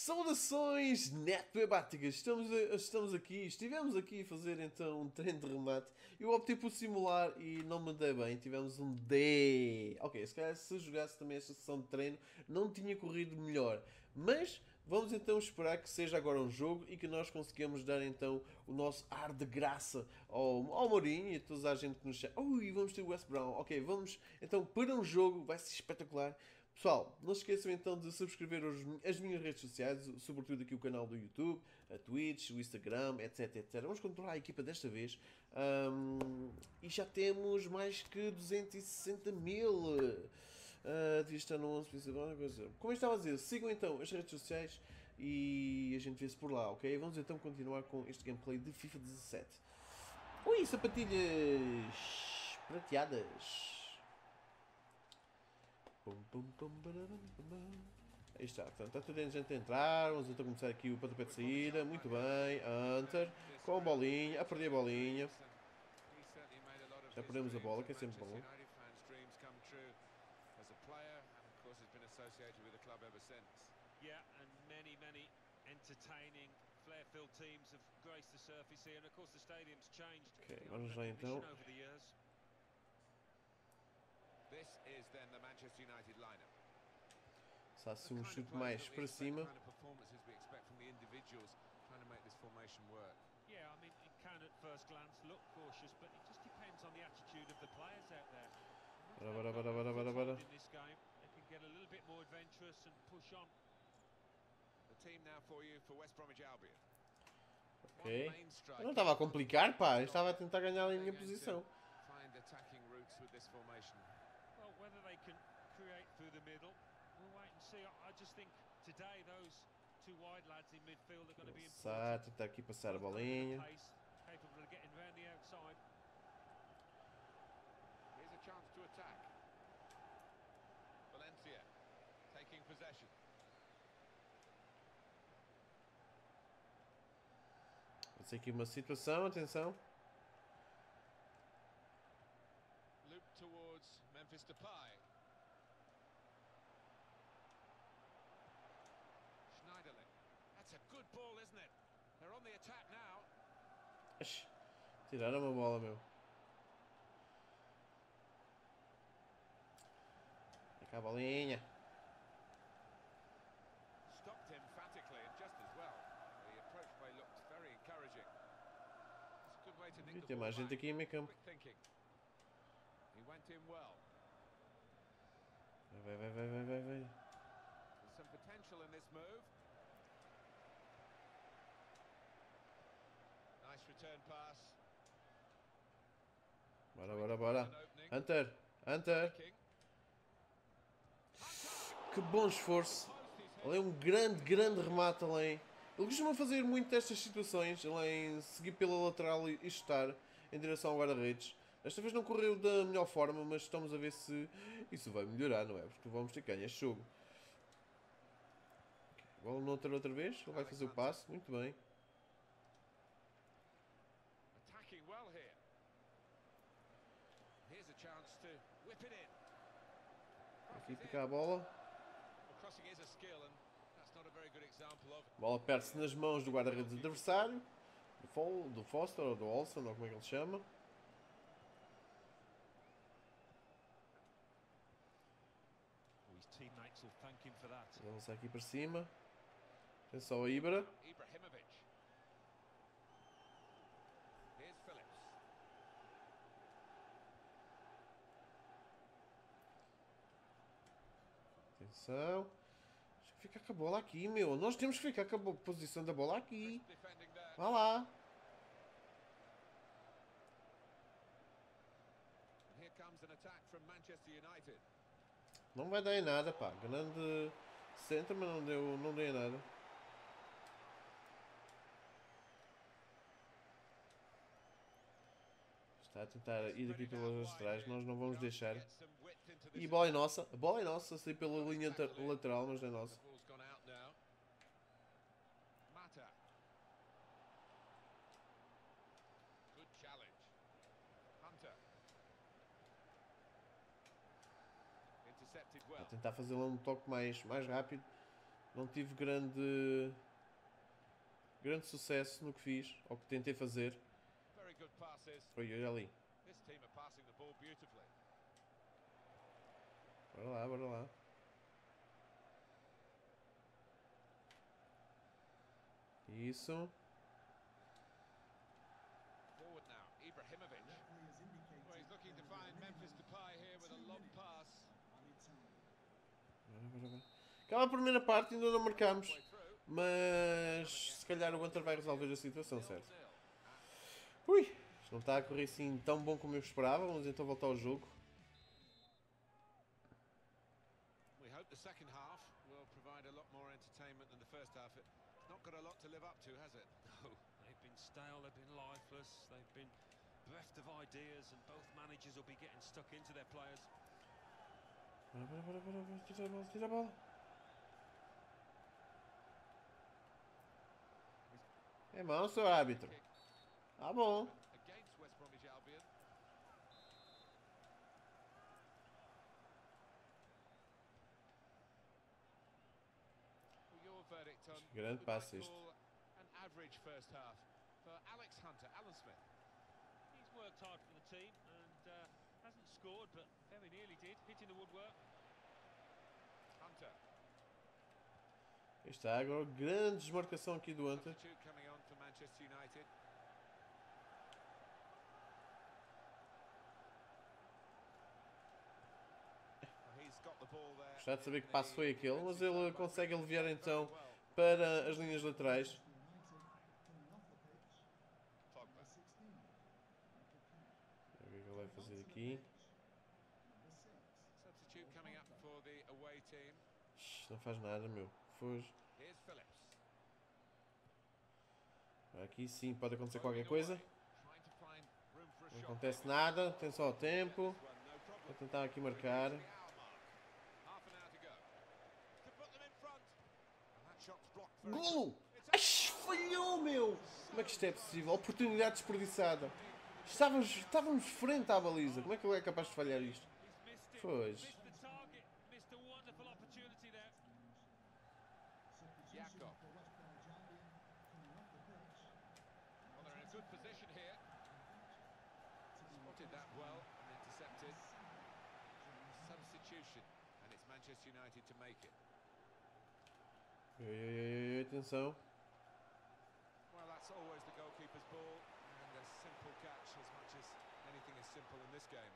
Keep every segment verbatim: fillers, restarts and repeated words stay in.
Saudações netbebáticas, estamos, estamos aqui, estivemos aqui a fazer então um treino de remate. Eu optei por simular e não me dei bem, tivemos um D. Ok, se calhar se jogasse também esta sessão de treino não tinha corrido melhor. Mas vamos então esperar que seja agora um jogo e que nós consigamos dar então o nosso ar de graça ao, ao Mourinho e a toda a gente que nos chama. Ui, vamos ter o West Brown. Ok, vamos então para um jogo, vai ser espetacular. Pessoal, não se esqueçam então de subscrever os, as minhas redes sociais, sobretudo aqui o canal do YouTube, a Twitch, o Instagram, etc, etcétera. Vamos controlar a equipa desta vez. Um, e já temos mais que duzentos e sessenta mil. Uh, devia estar no onze principal. Como eu estava a dizer, sigam então as redes sociais e a gente vê-se por lá, ok? Vamos então continuar com este gameplay de FIFA dezassete. Ui, sapatilhas prateadas. Pum, pum, pum, bararam, pum. Aí está, portanto, está toda a gente a entrar. Vamos então começar aqui o pontapé de saída. Muito bem, Hunter com a bolinha, a perder a bolinha. Já perdemos a bola, que é sempre bom. Yeah, and many, many entertaining, flair-filled teams have graced the surface here, and of course the stadium's changed Ok, vamos lá então. over the years. This is then the Manchester United lineup. Sai-se um chute mais para cima. Yeah, I mean, it can at first glance look cautious, but it just depends on the attitude of the players out there. Bora, bora, bora, bora, bora, bora. In this game, they can get a little bit more adventurous and push on. The team now for you for West Bromwich Albion. Ok. Eu não estava a complicar, pá. Eu estava a tentar ganhar a minha posição. Find attacking routes with this formation. Well, whether they can create through the middle, we'll wait and see. I just think today those two wide lads in midfield are going to be important. Tentar aqui passar a bolinha. Capable of getting around the outside. Here's a chance to attack. Valencia taking possession. Pode ser aqui uma situação, atenção. Loop towards Memphis Depay. Schneiderlin. That's a good ball, isn't it? They're on the attack now. Ixi, tiraram uma bola, meu. Fica a bolinha. Stopped emphatically and just as well. The approach play looked very encouraging. It's a good way to nick the Tem ball mais gente back. aqui em meio campo. Quick thinking. He went in well. Vai, vai, vai, vai, vai, vai. There's some potential in this move. Nice return pass. Bora, bora, bora. Hunter, Hunter. Que bom esforço. Ali é um grande, grande remate além. Ele costuma fazer muito destas situações, além de seguir pela lateral e chutar em direção ao guarda-redes. Desta vez não correu da melhor forma, mas estamos a ver se isso vai melhorar, não é? Porque vamos ter que ganhar este jogo. Bola no outra outra vez, ele vai fazer o passe, muito bem. Attacking well here. Here's a chance to whip it in. Aqui fica a bola. Crossing is a skill and that's not a very good example of. A bola perde-se nas mãos do guarda-redes adversário, do, Fol, do Foster ou do Olsen, ou como é que ele chama. His teammates will thank him for that. Vamos lançar aqui para cima. Atenção a Ibra. Ibrahimovic. Here's Phillips. Atenção. Acho que fica com a bola aqui, meu. Nós temos que ficar com a posição da bola aqui. Vá lá. Here comes an attack from Manchester United. Não vai dar em nada, pá. Grande centro, mas não deu, não deu em nada. Está a tentar ir aqui pelas laterais, nós não vamos deixar. E a bola é nossa, a bola é nossa, sair pela linha lateral, mas é nossa. Good challenge. Hunter. Intercepted Vou well. tentar fazer lá um toque mais, mais rápido. Não tive grande, grande sucesso no que fiz, ou que tentei fazer. Very good passes. Foi olha ali. This team are passing the ball beautifully. Bora lá, bora lá. Isso. Forward now, Ibrahimovic. Well, he's looking to find Memphis Depay here with a long pass. Bora, bora, bora. Aquela primeira parte ainda não marcámos, Way through. mas se calhar o Hunter vai resolver a situação, certo? Ui, isto não está a correr assim tão bom como eu esperava. Vamos então voltar ao jogo. We hope the second half will provide a lot more entertainment than the first half. It's not got a lot to live up to, has it? No, they've been stale, they've been lifeless, they've been bereft of ideas, and both managers will be getting stuck into their players. Bora, bora, bora, bora, bora. Tira a bola, tira a bola. É mão, seu árbitro. Tá bom. Against West Bromwich Albion. Well, your verdict on Grande we might passe isto. call an average first half for Alex Hunter, Alan Smith. He's worked hard for the team and uh, hasn't scored, but very nearly did, hitting the woodwork. Hunter. Aí está agora grande desmarcação aqui do Hunter. Substitute coming on for Manchester United. Well, he's got the ball there. Gostava de saber que in passo the foi aquele, mas defensive ele third, but consegue aliviar então very well. para as linhas laterais. Pogba. O que é que ele vai fazer aqui? Substitute coming up for the away team. Ixi, não faz nada, meu. Foge. Here's Phillips. Aqui sim pode acontecer qualquer coisa. Trying to find room for a Não shot. acontece nada, tem só o tempo. One, no problem. Vou tentar aqui marcar. The hour mark. Half an hour to go. Could put them in front. And that shot's blocked very Golo! Ai, falhou, meu! Como é que isto é possível? Oportunidade desperdiçada. Estávamos, estávamos frente à baliza. Como é que ele é capaz de falhar isto? He's missed it, Pois. missed the target, missed a wonderful opportunity there. Jakob. Well, they're in a good position here. Spotted that well and intercepted. Substitution. And it's Manchester United to make it. Ei, ei, ei, ei, atenção. Well, that's always the goalkeeper's ball. And a simple catch as much as anything is simple in this game.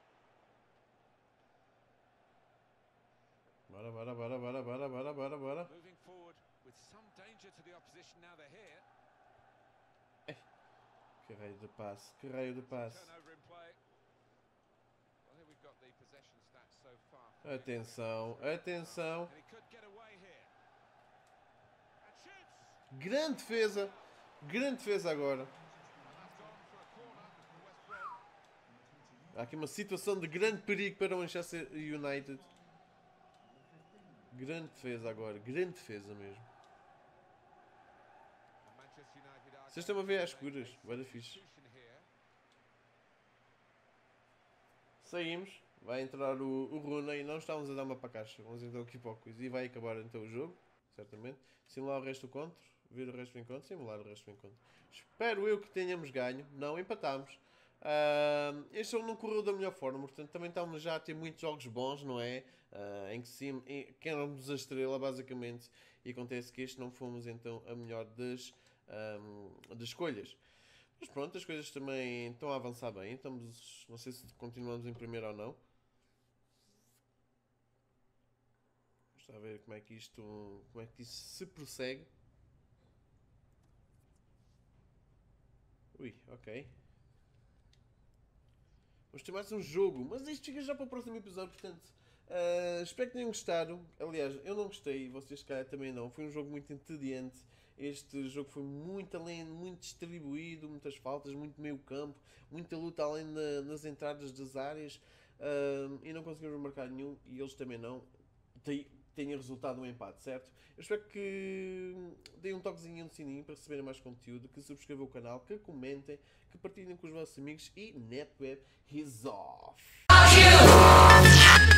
Bora, bora, bora, bora, bora, bora, bora, bora. Moving forward with some danger to the opposition now they're here. Que raio de passe, que raio de passe. Turnover in play. Well, here we've got the possession stats so far. Atenção, atenção. And he could get away here. And shoots. Grande defesa. Grande defesa agora. And that's gone for a corner for West Brom. Há aqui uma situação de grande perigo para o Manchester United. Grande defesa agora, grande defesa mesmo. And Manchester United are Vocês estão a ver às going to escuras, make a vai dar fixe. substitution here. Saímos, vai entrar o, o Rooney e não estávamos a dar uma para a caixa. Vamos então aqui para o quiz e vai acabar então o jogo, certamente. Simular o resto do encontro, ver o resto do encontro, simular o resto do encontro. Espero eu que tenhamos ganho, não empatámos. Uh, este jogo não correu da melhor forma, portanto também estamos já a ter muitos jogos bons, não é? Uh, em que sim, em, que éramos a estrela basicamente, e acontece que este não fomos então a melhor das, um, das escolhas. Mas pronto, as coisas também estão a avançar bem, estamos, não sei se continuamos em primeiro ou não. Vamos a ver como é que isto, como é que isto se prossegue. Ui, ok. Vamos ter mais um jogo, mas isto fica já para o próximo episódio, portanto, uh, espero que tenham gostado. Aliás, eu não gostei e vocês se calhar também não. Foi um jogo muito entediante. Este jogo foi muito além, muito distribuído, muitas faltas, muito meio campo, muita luta além na, nas entradas das áreas, uh, e não conseguimos marcar nenhum, e eles também não. Tem, tenha resultado um empate, certo? Eu espero que deem um toquezinho no sininho para receberem mais conteúdo, que subscrevam o canal, que comentem, que partilhem com os vossos amigos e NetWeb is off!